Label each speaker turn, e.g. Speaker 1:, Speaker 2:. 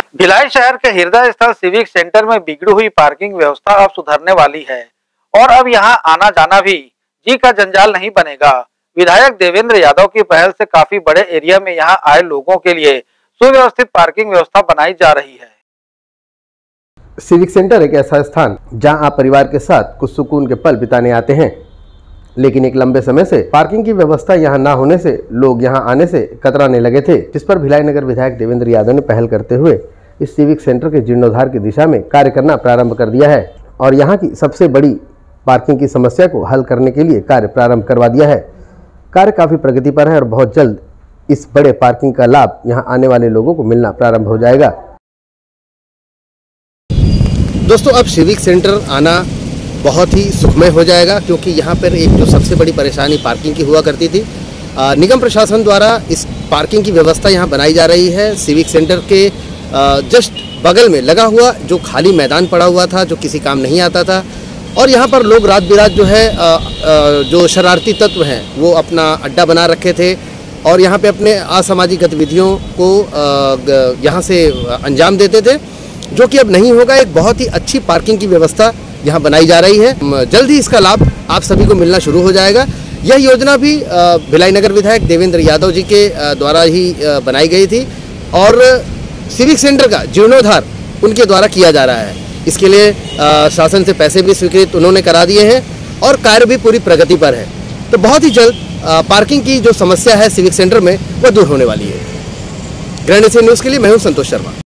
Speaker 1: भिलाई शहर के हृदय स्थल सिविक सेंटर में बिगड़ी हुई पार्किंग व्यवस्था अब सुधरने वाली है और अब यहां आना जाना भी जी का जंजाल नहीं बनेगा। विधायक देवेंद्र यादव की पहल से काफी बड़े एरिया में यहां आए लोगों के लिए सुव्यवस्थित पार्किंग व्यवस्था बनाई जा रही है।
Speaker 2: सिविक सेंटर एक ऐसा स्थान जहां आप परिवार के साथ कुछ सुकून के पल बिताने आते हैं, लेकिन एक लंबे समय से पार्किंग की व्यवस्था यहां ना होने से लोग यहां आने से कतराने लगे थे, जिस पर भिलाई नगर विधायक देवेंद्र यादव ने पहल करते हुए इस सिविक सेंटर के जीर्णोद्धार की दिशा में कार्य करना प्रारंभ कर दिया है और यहां की सबसे बड़ी पार्किंग की समस्या को हल करने के लिए कार्य प्रारंभ करवा दिया है। कार्य काफी प्रगति पर है और बहुत जल्द इस बड़े पार्किंग का लाभ यहां आने वाले लोगों को मिलना प्रारंभ हो जाएगा। दोस्तों, अब सिविक सेंटर आना बहुत ही सुखमय हो जाएगा, क्योंकि यहाँ पर एक जो सबसे बड़ी परेशानी पार्किंग की हुआ करती थी, निगम प्रशासन द्वारा इस पार्किंग की व्यवस्था यहाँ बनाई जा रही है। सिविक सेंटर के जस्ट बगल में लगा हुआ जो खाली मैदान पड़ा हुआ था, जो किसी काम नहीं आता था, और यहाँ पर लोग रात बिरात जो है जो शरारती तत्व हैं वो अपना अड्डा बना रखे थे और यहाँ पे अपने असामाजिक गतिविधियों को यहाँ से अंजाम देते थे, जो कि अब नहीं होगा। एक बहुत ही अच्छी पार्किंग की व्यवस्था यहाँ बनाई जा रही है। जल्द ही इसका लाभ आप सभी को मिलना शुरू हो जाएगा। यह योजना भी भिलाई नगर विधायक देवेंद्र यादव जी के द्वारा ही बनाई गई थी और सिविक सेंटर का जीर्णोद्धार उनके द्वारा किया जा रहा है। इसके लिए शासन से पैसे भी स्वीकृत उन्होंने करा दिए हैं और कार्य भी पूरी प्रगति पर है। तो बहुत ही जल्द पार्किंग की जो समस्या है सिविक सेंटर में वो दूर होने वाली है। ग्रैंड एशिया न्यूज़ के लिए मैं हूँ संतोष शर्मा।